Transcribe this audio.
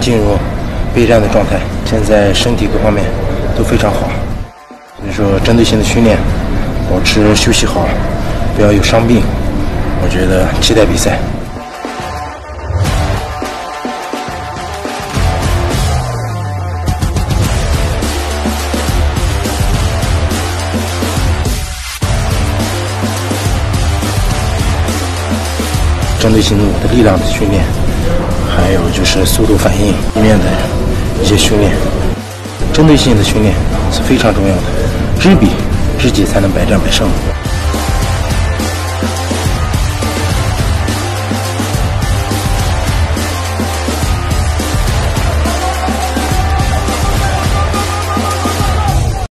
进入备战的状态，现在身体各方面都非常好。所以说，针对性的训练，保持休息好，不要有伤病。我觉得期待比赛。针对性的力量的训练，还有就是速度反应面的一些训练，针对性的训练是非常重要的，知彼知己才能百战百胜。